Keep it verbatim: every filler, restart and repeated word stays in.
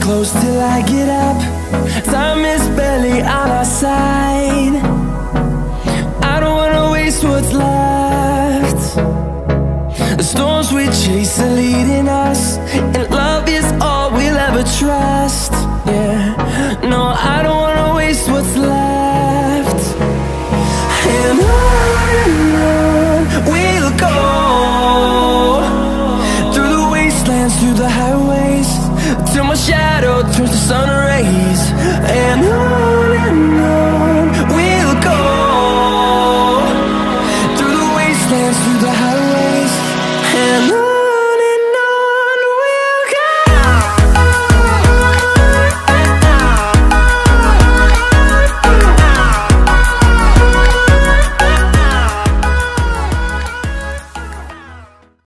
close till I get up. Time is barely on our side. I don't wanna waste what's left. The storms we chase are leading us.